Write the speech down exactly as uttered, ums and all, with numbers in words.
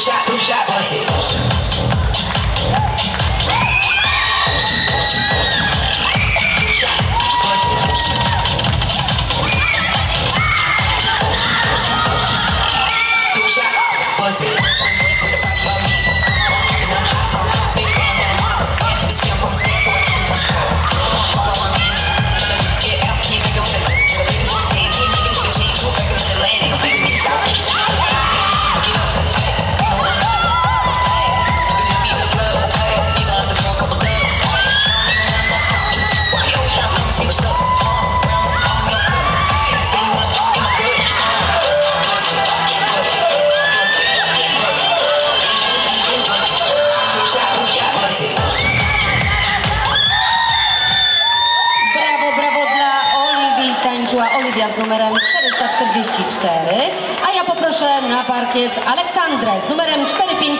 shot, two shot, bust it. Oliwia z numerem czterysta czterdzieści cztery, a ja poproszę na parkiet Aleksandrę z numerem czterysta pięćdziesiąt.